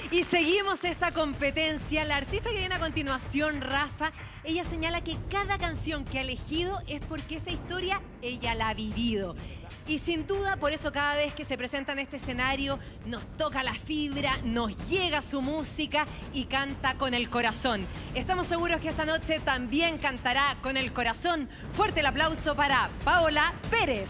Y seguimos esta competencia. La artista que viene a continuación, Rafa, ella señala que cada canción que ha elegido es porque esa historia ella la ha vivido. Y sin duda, por eso cada vez que se presenta en este escenario, nos toca la fibra, nos llega su música y canta con el corazón. Estamos seguros que esta noche también cantará con el corazón. Fuerte el aplauso para Paola Pérez.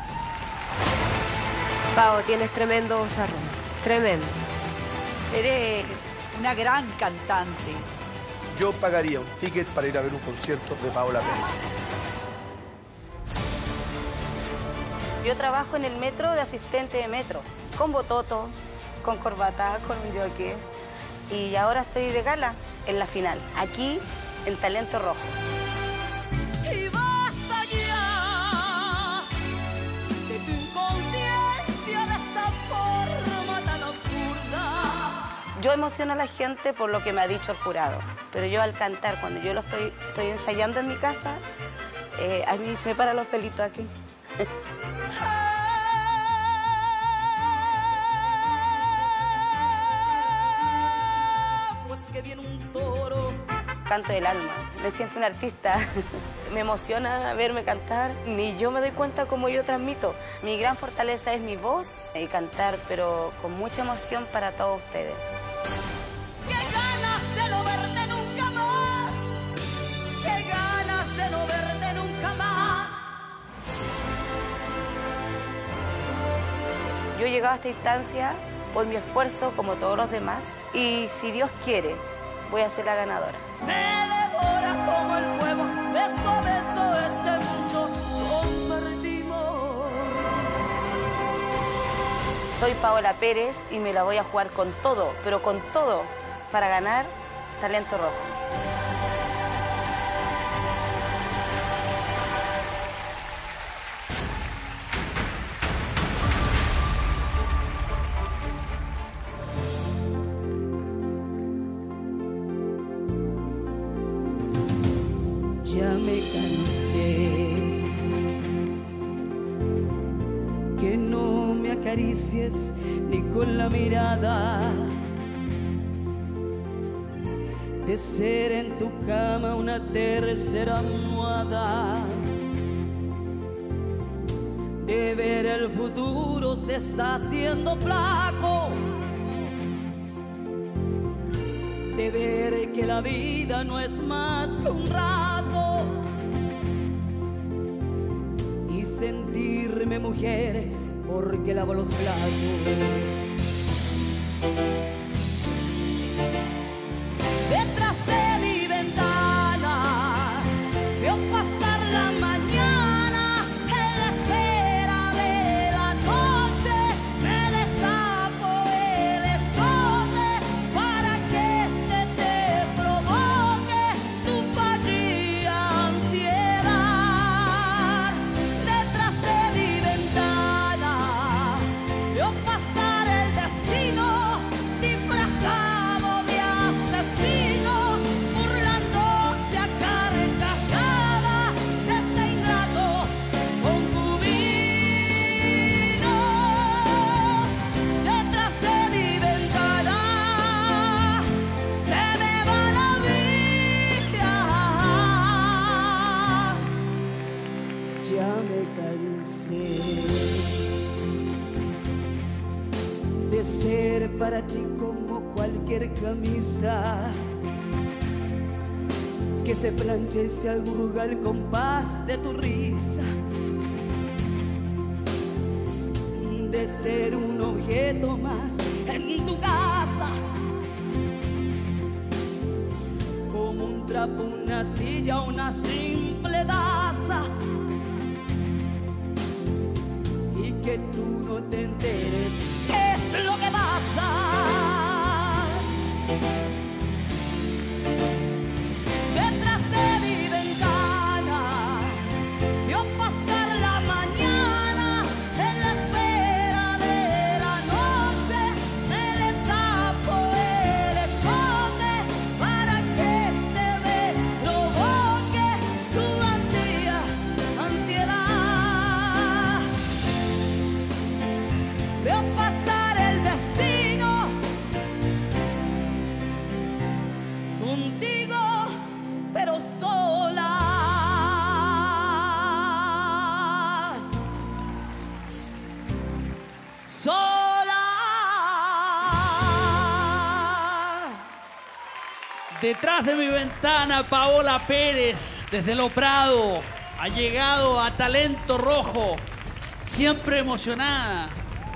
Pao, tienes tremendo vozarrón. Tremendo. Eres una gran cantante. Yo pagaría un ticket para ir a ver un concierto de Paola Pérez. Yo trabajo en el metro de asistente de metro, con bototo, con corbata, con un jockey. Y ahora estoy de gala en la final, aquí en Talento Rojo. Y basta ya de tu inconsciencia, de esta forma tan absurda. Yo emociono a la gente por lo que me ha dicho el jurado, pero yo al cantar, cuando yo lo estoy ensayando en mi casa, a mí se me paran los pelitos aquí. Pues que viene un toro. Canto del alma, me siento una artista. Me emociona verme cantar, ni yo me doy cuenta cómo yo transmito. Mi gran fortaleza es mi voz y cantar, pero con mucha emoción para todos ustedes. ¡Qué ganas de no verte nunca más! ¡Qué ganas de no verte nunca más! Yo he llegado a esta instancia por mi esfuerzo, como todos los demás, y si Dios quiere, voy a ser la ganadora. Me devora como el fuego, beso a beso este mundo compartimos. Soy Paola Pérez y me la voy a jugar con todo, pero con todo, para ganar Talento Rojo. Ya me cansé, que no me acaricies ni con la mirada, de ser en tu cama una tercera almohada, de ver el futuro se está haciendo flaco, de ver que la vida no es más que un rato y sentirme mujer porque lavo los platos. Detrás de mi ventana veo pasar la mañana, en la espera de la noche me destapo el escote para que este te provoque tu fallida ansiedad. Detrás de mi ventana veo pasar el destino disfrazado de asesino, burlándose a carcajada de este ingrato concubino. Detrás de mi ventana se me va la vida. Ya me cansé de ser para ti como cualquier camisa que se plancha y se arruga al compás de tu risa, de ser un objeto más en tu casa, como un trapo, una silla, una simple taza, y que tú no te enteres qué es lo que pasa. Detrás de mi ventana veo pasar la mañana, en la espera de la noche me destapo el escote para que este me provoque tu ansiedad. Veo pasar Detrás de mi ventana, Paola Pérez, desde Lo Prado, ha llegado a Talento Rojo, siempre emocionada.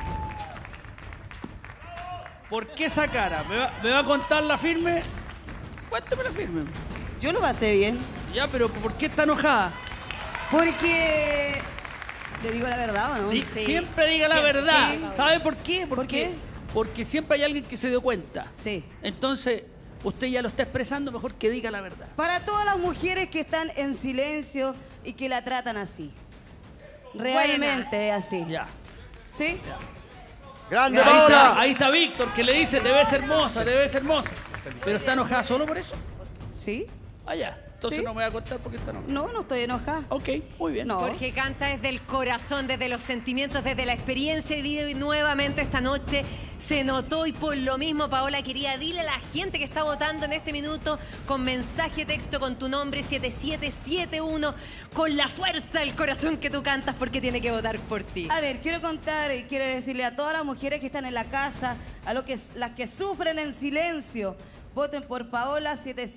¿Por qué esa cara? ¿Me va a contar la firme? Cuéntame la firme. Yo lo pasé bien. Ya, pero ¿por qué está enojada? Porque... ¿Le digo la verdad o no? Sí. Siempre diga la verdad. Sí. ¿Sabe por qué? ¿Por qué? Porque siempre hay alguien que se dio cuenta. Sí. Entonces, usted ya lo está expresando, mejor que diga la verdad. Para todas las mujeres que están en silencio y que la tratan así. Realmente es así. Ya. ¿Sí? Ya. ¡Grande, Ahí Paola! está, ahí está Víctor, que le dice, te ves hermosa, te ves hermosa. Pero está enojada solo por eso. ¿Sí? Allá. Entonces Sí. no me voy a contar porque está enojada. No, no estoy enojada. Ok, muy bien. No. Porque canta desde el corazón, desde los sentimientos, desde la experiencia vivido y nuevamente esta noche se notó y por lo mismo, Paola, quería dile a la gente que está votando en este minuto con mensaje texto con tu nombre 7771 con la fuerza del corazón que tú cantas porque tiene que votar por ti. A ver, quiero contar y quiero decirle a todas las mujeres que están en la casa, a las que sufren en silencio, voten por Paola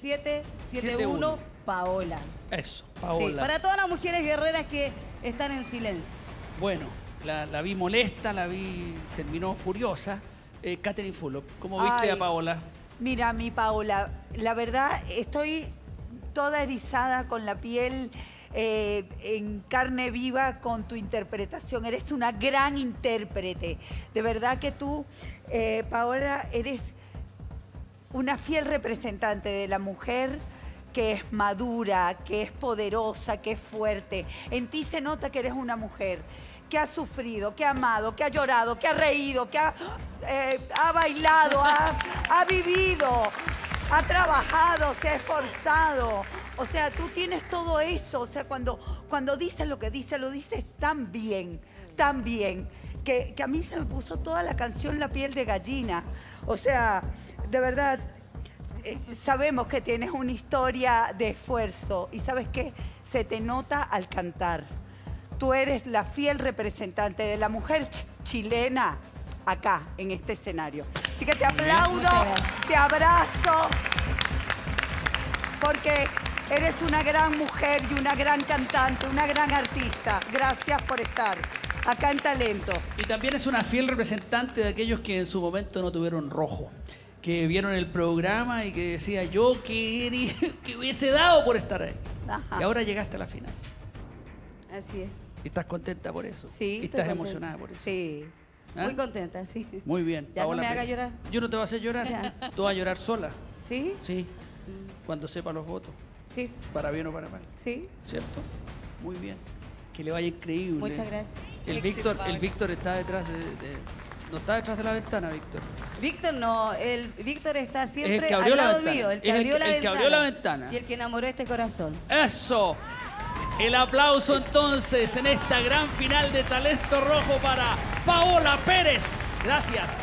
7771 Paola. Eso, Sí, Paola. para todas las mujeres guerreras que están en silencio. Bueno, la vi molesta, la vi, terminó furiosa. Catherine Fulop, ¿cómo viste Ay. a Paola? Mira, mi Paola, la verdad estoy toda erizada con la piel en carne viva con tu interpretación. Eres una gran intérprete. De verdad que tú, Paola, eres una fiel representante de la mujer que es madura, que es poderosa, que es fuerte. En ti se nota que eres una mujer que ha sufrido, que ha amado, que ha llorado, que ha reído, que ha bailado, ha vivido, ha trabajado, se ha esforzado. O sea, tú tienes todo eso. O sea, cuando dices lo que dices, lo dices tan bien, que a mí se me puso toda la canción la piel de gallina. O sea, de verdad... sabemos que tienes una historia de esfuerzo y ¿sabes qué? Se te nota al cantar. Tú eres la fiel representante de la mujer chilena acá, en este escenario. Así que te aplaudo, te abrazo, porque eres una gran mujer y una gran cantante, una gran artista. Gracias por estar acá en Talento. Y también es una fiel representante de aquellos que en su momento no tuvieron rojo, que vieron el programa y que decía yo que hubiese dado por estar ahí. Ajá. Y ahora llegaste a la final. Así es. ¿Y estás contenta por eso? Sí. ¿Y estoy estás contenta. emocionada por eso? Sí. ¿Ah? Muy contenta, sí. Muy bien. Ya no Paola me haga Pérez. llorar. Yo no te voy a hacer llorar. Ya. Tú vas a llorar sola. ¿Sí? Sí. Cuando sepa los votos. Sí. Para bien o para mal. Sí. ¿Cierto? Muy bien. Que le vaya increíble. Muchas gracias. El Víctor está detrás no está detrás de la ventana, Víctor. Víctor no, Víctor está siempre Es el que abrió al la lado ventana. mío, el que Es abrió la el que ventana. abrió la ventana. Y el que enamoró este corazón. ¡Eso! El aplauso entonces en esta gran final de Talento Rojo para Paola Pérez. Gracias.